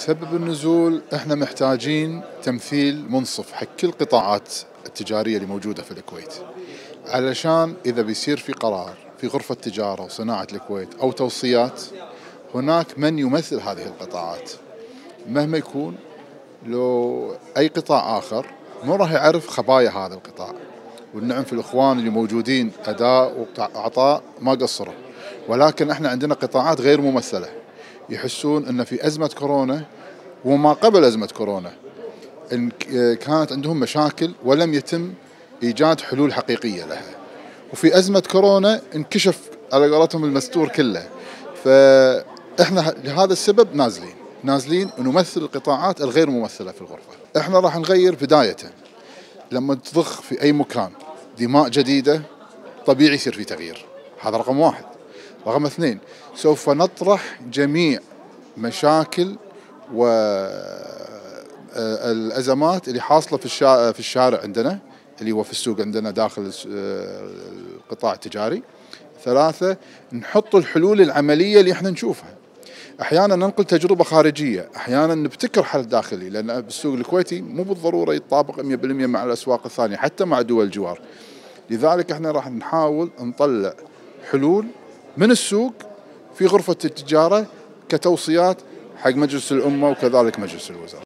سبب النزول احنا محتاجين تمثيل منصف حق كل القطاعات التجارية اللي موجودة في الكويت، علشان إذا بيصير في قرار في غرفة تجارة وصناعة الكويت أو توصيات، هناك من يمثل هذه القطاعات مهما يكون. لو أي قطاع آخر مو راح يعرف خبايا هذا القطاع. والنعم في الإخوان اللي موجودين أداء وعطاء ما قصروا، ولكن احنا عندنا قطاعات غير ممثلة يحسون أن في أزمة كورونا وما قبل أزمة كورونا إن كانت عندهم مشاكل ولم يتم إيجاد حلول حقيقية لها، وفي أزمة كورونا انكشف على قولتهم المستور كله. فإحنا لهذا السبب نازلين نمثل القطاعات الغير ممثلة في الغرفة. إحنا راح نغير بداية لما تضخ في أي مكان دماء جديدة، طبيعي يصير في تغيير. هذا رقم واحد. رقم اثنين، سوف نطرح جميع مشاكل والأزمات اللي حاصلة في الشارع عندنا، اللي هو في السوق عندنا داخل القطاع التجاري. ثلاثة، نحط الحلول العملية اللي احنا نشوفها. أحيانا ننقل تجربة خارجية، أحيانا نبتكر حل داخلي، لأن بالسوق الكويتي مو بالضرورة يتطابق 100% مع الأسواق الثانية حتى مع دول الجوار. لذلك احنا راح نحاول نطلع حلول من السوق في غرفة التجارة كتوصيات حق مجلس الأمة وكذلك مجلس الوزراء.